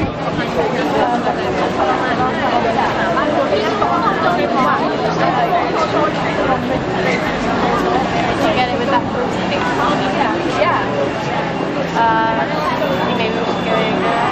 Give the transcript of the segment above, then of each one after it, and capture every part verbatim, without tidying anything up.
Get it with that thing. Yeah. Uh, maybe we should go in there.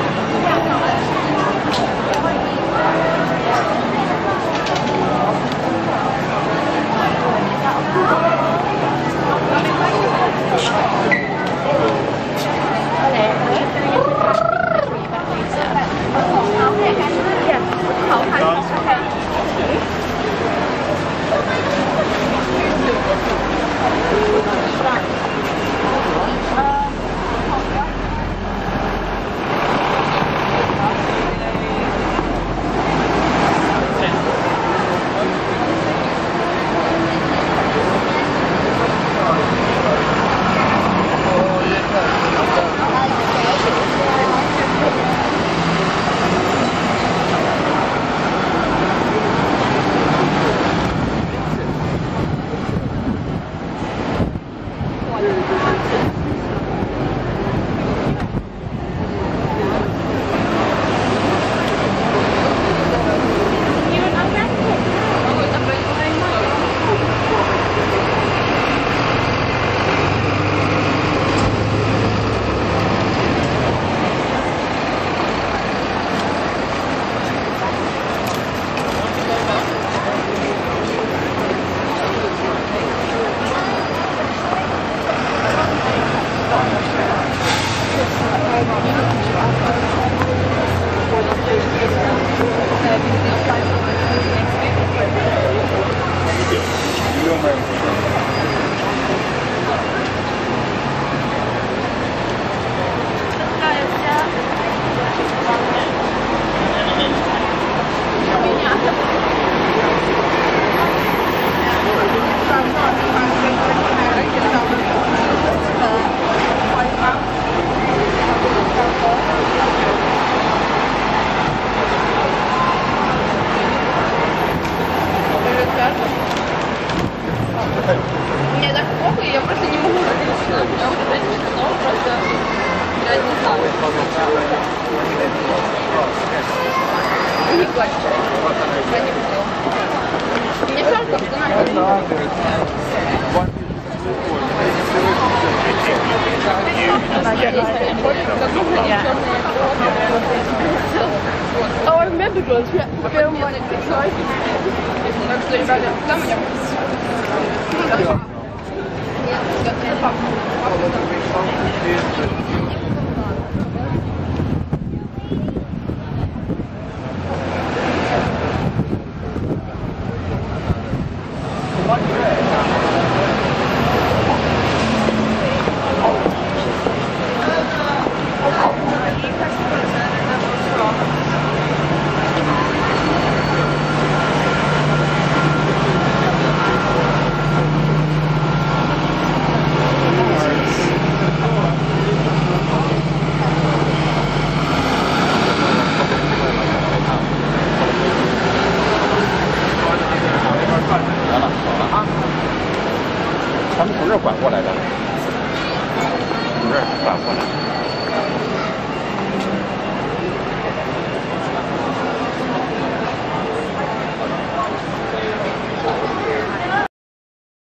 Мне так похуй, я просто не могу разрешить. Я вот это не сказала, просто я не знала. Не плачь. Я не хотела. Мне жалко, что надо. Oh, I remember girls. We had to film like exciting. Так что, ребята, там идем. Yeah.